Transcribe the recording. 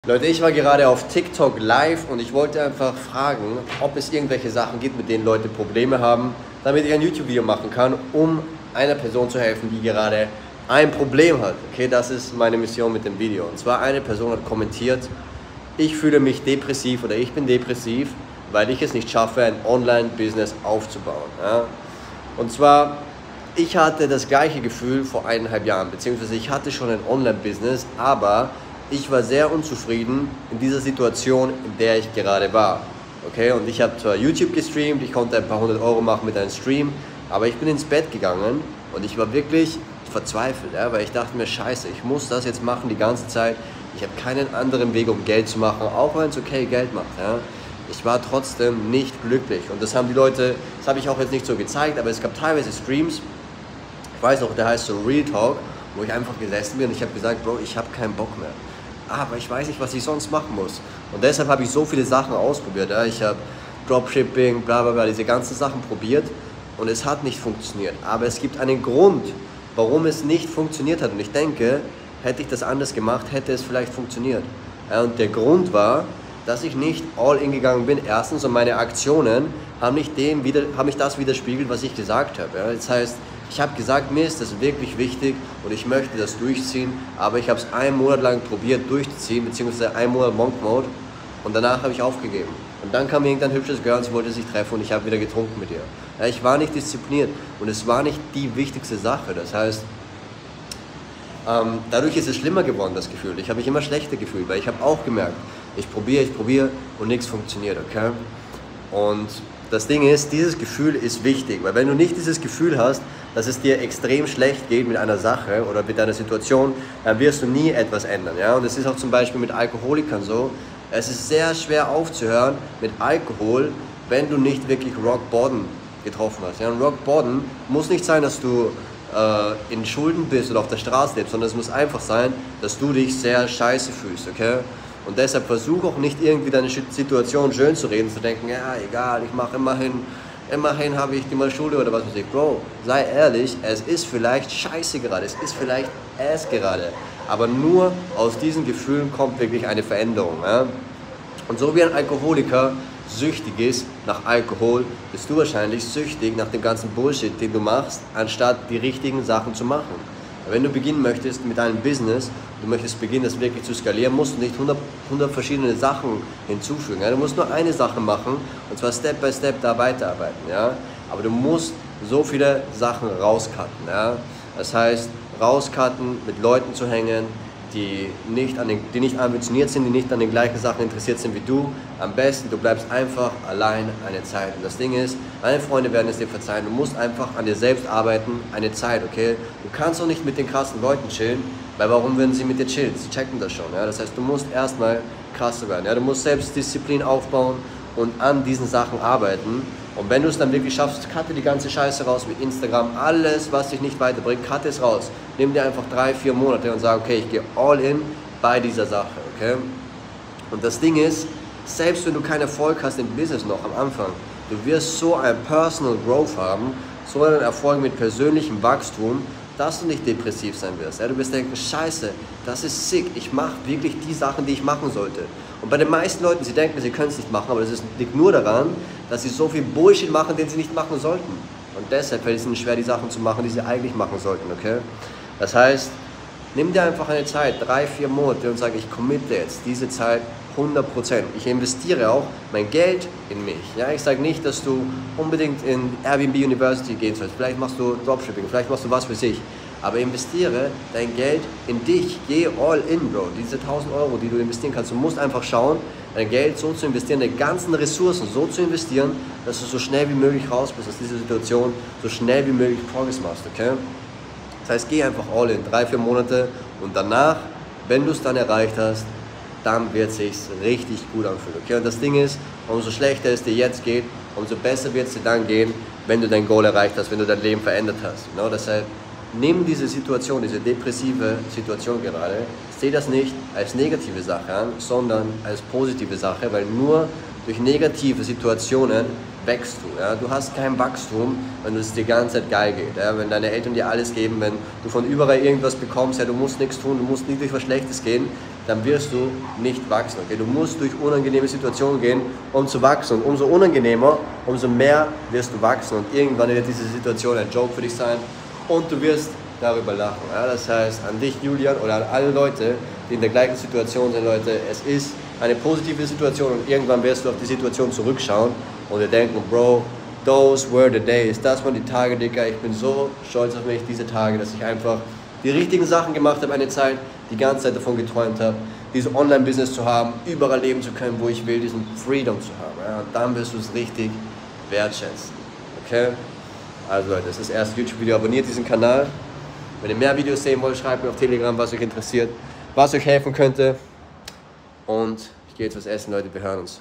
Leute, ich war gerade auf TikTok live und ich wollte einfach fragen, ob es irgendwelche Sachen gibt, mit denen Leute Probleme haben, damit ich ein YouTube-Video machen kann, um einer Person zu helfen, die gerade ein Problem hat. Okay, das ist meine Mission mit dem Video. Und zwar eine Person hat kommentiert, ich fühle mich depressiv oder ich bin depressiv, weil ich es nicht schaffe, ein Online-Business aufzubauen. Ja? Und zwar, ich hatte das gleiche Gefühl vor 1,5 Jahren, beziehungsweise ich hatte schon ein Online-Business, aber ich war sehr unzufrieden in dieser Situation, in der ich gerade war. Okay, und ich habe zwar YouTube gestreamt, ich konnte ein paar 100 Euro machen mit einem Stream, aber ich bin ins Bett gegangen und ich war wirklich verzweifelt, ja, weil ich dachte mir, scheiße, ich muss das jetzt machen die ganze Zeit. Ich habe keinen anderen Weg, um Geld zu machen, auch wenn es okay Geld macht. Ja. Ich war trotzdem nicht glücklich und das haben die Leute, das habe ich auch jetzt nicht so gezeigt, aber es gab teilweise Streams, ich weiß noch, der heißt so Real Talk, wo ich einfach gesessen bin und ich habe gesagt, Bro, ich habe keinen Bock mehr. Aber ich weiß nicht, was ich sonst machen muss. Und deshalb habe ich so viele Sachen ausprobiert. Ja. Ich habe Dropshipping, bla bla bla, diese ganzen Sachen probiert und es hat nicht funktioniert. Aber es gibt einen Grund, warum es nicht funktioniert hat. Und ich denke, hätte ich das anders gemacht, hätte es vielleicht funktioniert. Ja, und der Grund war, dass ich nicht all in gegangen bin. Erstens, und meine Aktionen haben mich das widerspiegelt, was ich gesagt habe. Ja. Das heißt, ich habe gesagt, mir ist das wirklich wichtig und ich möchte das durchziehen, aber ich habe es einen Monat lang probiert durchzuziehen, beziehungsweise einen Monat Monk Mode und danach habe ich aufgegeben. Und dann kam irgendein hübsches Girl und sie wollte sich treffen und ich habe wieder getrunken mit ihr. Ja, ich war nicht diszipliniert und es war nicht die wichtigste Sache. Das heißt, dadurch ist es schlimmer geworden, das Gefühl. Ich habe mich immer schlechter gefühlt, weil ich habe auch gemerkt, ich probiere und nichts funktioniert, okay? Und das Ding ist, dieses Gefühl ist wichtig, weil wenn du nicht dieses Gefühl hast, dass es dir extrem schlecht geht mit einer Sache oder mit einer Situation, dann wirst du nie etwas ändern. Ja? Und es ist auch zum Beispiel mit Alkoholikern so, es ist sehr schwer aufzuhören mit Alkohol, wenn du nicht wirklich Rock Bottom getroffen hast. Ja? Und Rock Bottom muss nicht sein, dass du in Schulden bist oder auf der Straße lebst, sondern es muss einfach sein, dass du dich sehr scheiße fühlst, okay? Und deshalb versuch auch nicht irgendwie deine Situation schön zu reden, zu denken, ja egal, ich mache immerhin habe ich die mal Schule oder was weiß ich. Bro, sei ehrlich, es ist vielleicht scheiße gerade, es ist vielleicht Ass gerade, aber nur aus diesen Gefühlen kommt wirklich eine Veränderung. Ja? Und so wie ein Alkoholiker süchtig ist nach Alkohol, bist du wahrscheinlich süchtig nach dem ganzen Bullshit, den du machst, anstatt die richtigen Sachen zu machen. Wenn du beginnen möchtest mit deinem Business, du möchtest beginnen, das wirklich zu skalieren, musst du nicht 100 verschiedene Sachen hinzufügen. Ja? Du musst nur eine Sache machen und zwar Step by Step da weiterarbeiten. Ja? Aber du musst so viele Sachen rauscutten. Ja? Das heißt, rauscutten, mit Leuten zu hängen, die nicht ambitioniert sind, die nicht an den gleichen Sachen interessiert sind wie du. Am besten, du bleibst einfach allein eine Zeit. Und das Ding ist, deine Freunde werden es dir verzeihen, du musst einfach an dir selbst arbeiten, eine Zeit, okay? Du kannst auch nicht mit den krassen Leuten chillen, weil warum würden sie mit dir chillen? Sie checken das schon, ja? Das heißt, du musst erstmal krasser werden, ja? Du musst Selbstdisziplin aufbauen und an diesen Sachen arbeiten. Und wenn du es dann wirklich schaffst, cutte die ganze Scheiße raus mit Instagram, alles, was dich nicht weiterbringt, cutte es raus. Nimm dir einfach 3-4 Monate und sag, okay, ich gehe all in bei dieser Sache, okay? Und das Ding ist, selbst wenn du keinen Erfolg hast im Business noch am Anfang, du wirst so ein Personal Growth haben, so einen Erfolg mit persönlichem Wachstum, dass du nicht depressiv sein wirst. Ja, du wirst denken, scheiße, das ist sick, ich mache wirklich die Sachen, die ich machen sollte. Und bei den meisten Leuten, sie denken, sie können es nicht machen, aber das liegt nur daran, dass sie so viel Bullshit machen, den sie nicht machen sollten. Und deshalb fällt es ihnen schwer, die Sachen zu machen, die sie eigentlich machen sollten, okay? Das heißt, nimm dir einfach eine Zeit, 3-4 Monate und sag, ich committe jetzt diese Zeit 100%. Ich investiere auch mein Geld in mich. Ja, ich sage nicht, dass du unbedingt in Airbnb University gehen sollst. Vielleicht machst du Dropshipping, vielleicht machst du was für sich. Aber investiere dein Geld in dich. Geh all in, Bro. Diese 1.000 Euro, die du investieren kannst, du musst einfach schauen, dein Geld so zu investieren, deine ganzen Ressourcen so zu investieren, dass du so schnell wie möglich raus bist aus dieser Situation, so schnell wie möglich Progress machst, okay? Das heißt, geh einfach all in, 3-4 Monate und danach, wenn du es dann erreicht hast, dann wird es sich richtig gut anfühlen, okay? Und das Ding ist, umso schlechter es dir jetzt geht, umso besser wird es dir dann gehen, wenn du dein Goal erreicht hast, wenn du dein Leben verändert hast. You know? Deshalb, nimm diese Situation, diese depressive Situation gerade, sehe das nicht als negative Sache an, sondern als positive Sache, weil nur durch negative Situationen wächst du. Ja? Du hast kein Wachstum, wenn es dir die ganze Zeit geil geht. Ja? Wenn deine Eltern dir alles geben, wenn du von überall irgendwas bekommst, ja, du musst nichts tun, du musst nicht durch was Schlechtes gehen, dann wirst du nicht wachsen. Okay? Du musst durch unangenehme Situationen gehen, um zu wachsen. Und umso unangenehmer, umso mehr wirst du wachsen. Und irgendwann wird diese Situation ein Joke für dich sein und du wirst darüber lachen. Ja? Das heißt, an dich, Julian, oder an alle Leute, die in der gleichen Situation sind, Leute, es ist eine positive Situation und irgendwann wirst du auf die Situation zurückschauen und dir denken, Bro, those were the days. Das waren die Tage, Digga. Ich bin so stolz auf mich, diese Tage, dass ich einfach die richtigen Sachen gemacht habe, eine Zeit, die ganze Zeit davon geträumt habe, dieses Online-Business zu haben, überall leben zu können, wo ich will, diesen Freedom zu haben. Ja? Und dann wirst du es richtig wertschätzen. Okay? Also Leute, das ist das erste YouTube-Video. Abonniert diesen Kanal. Wenn ihr mehr Videos sehen wollt, schreibt mir auf Telegram, was euch interessiert, was euch helfen könnte. Und ich gehe jetzt was essen, Leute. Wir hören uns.